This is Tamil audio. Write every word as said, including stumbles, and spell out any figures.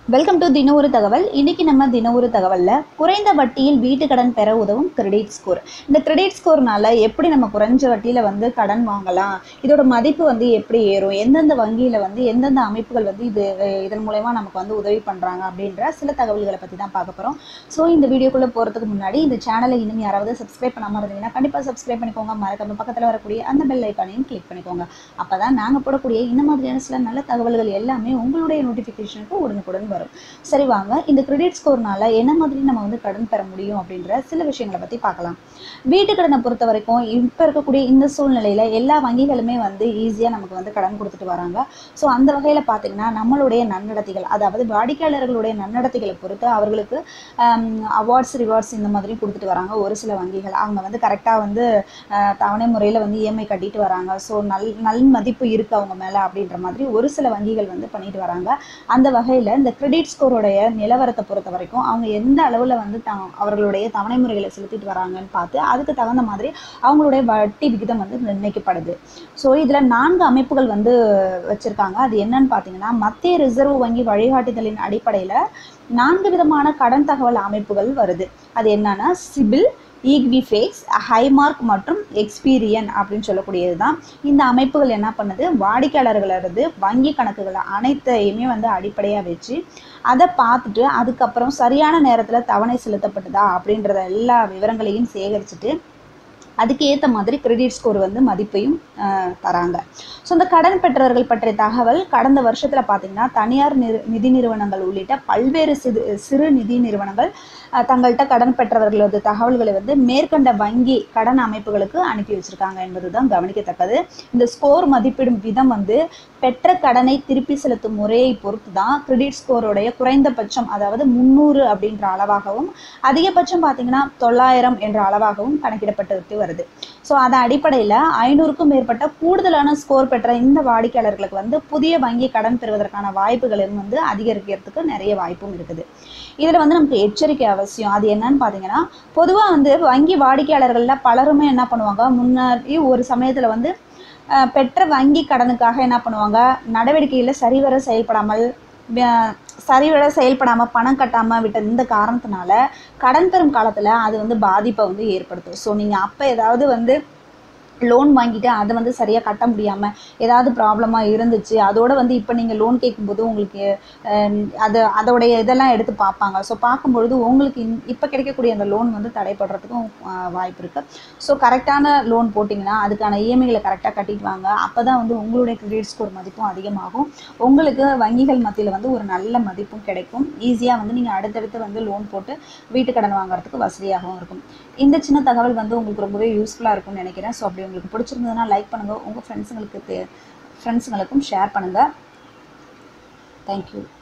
வெல்கம் டு தின ஒரு தகவல். இன்னைக்கு நம்ம தின ஒரு தகவல்ல குறைந்த வட்டியில் வீட்டு கடன் பெற உதவும் கிரெடிட் ஸ்கோர். இந்த கிரெடிட் ஸ்கோர்னால எப்படி நம்ம குறைஞ்ச வட்டியில வந்து கடன் வாங்கலாம், இதோட மதிப்பு வந்து எப்படி ஏறும், எந்தெந்த வங்கியில வந்து எந்தெந்த அமைப்புகள் வந்து இது இதன் மூலமா நமக்கு வந்து உதவி பண்றாங்க அப்படின்ற சில தகவல்களை பத்தி தான் பார்க்க போறோம். ஸோ இந்த வீடியோக்குள்ள போறதுக்கு முன்னாடி இந்த சேனலை இன்னும் யாராவது சப்ஸ்கிரைப் பண்ணாம இருந்தீங்கன்னா கண்டிப்பா சப்ஸ்கிரைப் பண்ணிக்கோங்க. மறக்காம பக்கத்துல வரக்கூடிய அந்த பெல் ஐக்கானையும் கிளிக் பண்ணிக்கோங்க. அப்பதான் நாங்க போடக்கூடிய இந்த மாதிரியான சில நல்ல தகவல்கள் எல்லாமே உங்களுடைய நோட்டிபிகேஷனுக்கு உடனுக்குடன் வரும். சரி, வாங்க இந்த கிரெடிட் ஸ்கோர்னால என்ன மாதிரி நம்ம வந்து கடன் பெற முடியும் அப்படின்ற சில விஷயங்களை பத்தி பார்க்கலாம். வீட்டு கடனை பொறுத்த வரைக்கும் இப்ப இருக்கக்கூடிய இந்த சூழ்நிலையில எல்லா வங்கிகளுமே வந்து ஈஸியா நமக்கு வந்து கடன் கொடுத்துட்டு வராங்க. ஸோ அந்த வகையில பாத்தீங்கன்னா நம்மளுடைய நன்னடத்தைகள், அதாவது வாடிக்கையாளர்களுடைய நன்னடத்தைகளை பொறுத்து அவர்களுக்கு அவார்ட்ஸ் ரிவார்ட்ஸ் இந்த மாதிரி கொடுத்துட்டு வராங்க. ஒரு சில வங்கிகள் அவங்க வந்து கரெக்டா வந்து தவணை முறையில வந்து இஎம்ஐ கட்டிட்டு வராங்க. ஸோ நல் நல் மதிப்பு இருக்கு அவங்க மேல அப்படின்ற மாதிரி ஒரு சில வங்கிகள் வந்து பண்ணிட்டு வராங்க. அந்த வகையில இந்த கிரெடிட் ஸ்கோருடைய நிலவரத்தை பொறுத்த வரைக்கும் அவங்க எந்த அளவுல வந்து அவர்களுடைய தவணை முறைகளை செலுத்திட்டு வராங்கன்னு பார்த்து அதுக்கு தகுந்த மாதிரி அவங்களுடைய வட்டி விகிதம் வந்து நிர்ணயிக்கப்படுது. ஸோ இதுல நான்கு அமைப்புகள் வந்து வச்சிருக்காங்க. அது என்னன்னு பாத்தீங்கன்னா, மத்திய ரிசர்வ் வங்கி வழிகாட்டுதலின் அடிப்படையில நான்கு விதமான கடன் தகவல் அமைப்புகள் வருது. அது என்னன்னா சிபில், ஈக்விஃபேக்ஸ், ஹைமார்க் மற்றும் எக்ஸ்பீரியன் அப்படின்னு சொல்லக்கூடியது தான். இந்த அமைப்புகள் என்ன பண்ணுது, வாடிக்கையாளர்களது வங்கி கணக்குகளை அனைத்தையுமே வந்து அடிப்படையாக வச்சு அதை பார்த்துட்டு அதுக்கப்புறம் சரியான நேரத்தில் தவணை செலுத்தப்பட்டதா அப்படின்றத எல்லா விவரங்களையும் சேகரிச்சுட்டு அதுக்கு ஏற்ற மாதிரி கிரெடிட் ஸ்கோர் வந்து மதிப்பையும் தராங்க. ஸோ இந்த கடன் பெற்றவர்கள் பற்றிய தகவல் கடந்த வருஷத்தில் பார்த்தீங்கன்னா தனியார் நிதி நிறுவனங்கள் உள்ளிட்ட பல்வேறு சிறு சிறு நிதி நிறுவனங்கள் தங்கள்கிட்ட கடன் பெற்றவர்களது தகவல்களை வந்து மேற்கண்ட வங்கி கடன் அமைப்புகளுக்கு அனுப்பி வச்சிருக்காங்க என்பதுதான் கவனிக்கத்தக்கது. இந்த ஸ்கோர் மதிப்பிடும் விதம் வந்து பெற்ற கடனை திருப்பி செலுத்தும் முறையை பொறுத்து தான் கிரெடிட் ஸ்கோருடைய குறைந்தபட்சம், அதாவது முந்நூறு அப்படின்ற அளவாகவும் அதிகபட்சம் பார்த்தீங்கன்னா தொள்ளாயிரம் என்ற அளவாகவும் கணக்கிடப்பட்டு வருது. ஸோ அதன் அடிப்படையில் ஐநூறுக்கும் மேற்பட்ட கூடுதலான ஸ்கோர் பெற்ற இந்த வாடிக்கையாளர்களுக்கு வந்து புதிய வங்கி கடன் பெறுவதற்கான வாய்ப்புகளும் வந்து அதிகரிக்கிறதுக்கு நிறைய வாய்ப்பும் இருக்குது. இதில் வந்து நமக்கு எச்சரிக்கை அவசியம். அது என்னன்னு பார்த்தீங்கன்னா, பொதுவாக வந்து வங்கி வாடிக்கையாளர்களில் பலருமே என்ன பண்ணுவாங்க, முன்னாடி ஒரு சமயத்தில் வந்து பெற்ற வங்கி கடனுக்காக என்ன பண்ணுவாங்க, நடவடிக்கையில் சரிவர செயல்படாமல் சரிவர செயல்படாமல் பணம் கட்டாமல் விட்ட இந்த காரணத்தினால கடன் பெறும் காலத்தில் அது வந்து பாதிப்பை வந்து ஏற்படுத்தும். ஸோ நீங்கள் அப்போ ஏதாவது வந்து லோன் வாங்கிட்டு அதை வந்து சரியாக கட்ட முடியாமல் ஏதாவது ப்ராப்ளமாக இருந்துச்சு, அதோடு வந்து இப்போ நீங்கள் லோன் கேட்கும்போது உங்களுக்கு அது அதோடைய இதெல்லாம் எடுத்து பார்ப்பாங்க. ஸோ பார்க்கும்பொழுது உங்களுக்கு இப்போ கிடைக்கக்கூடிய அந்த லோன் வந்து தடைப்படுறதுக்கும் வாய்ப்பு இருக்குது. ஸோ கரெக்டான லோன் போட்டிங்கன்னா அதுக்கான இஎம்ஐகளை கரெக்டாக கட்டிட்டு வாங்க. அப்போ தான் வந்து உங்களுடைய கிரெடிட் ஸ்கோர் மதிப்பும் அதிகமாகும். உங்களுக்கு வங்கிகள் மத்தியில் வந்து ஒரு நல்ல மதிப்பும் கிடைக்கும். ஈஸியாக வந்து நீங்கள் அடுத்தடுத்து வந்து லோன் போட்டு வீட்டு கடன் வாங்குறதுக்கு வசதியாகவும் இருக்கும். இந்த சின்ன தகவல் வந்து உங்களுக்கு ரொம்பவே யூஸ்ஃபுல்லாக இருக்கும்னு நினைக்கிறேன். ஸோ அப்படி உங்களுக்கு பிடிச்சிருந்ததுன்னா லைக் பண்ணுங்கள், உங்கள் ஃப்ரெண்ட்ஸுங்களுக்கு ஃப்ரெண்ட்ஸுங்களுக்கும் ஷேர் பண்ணுங்கள். தேங்க்யூ.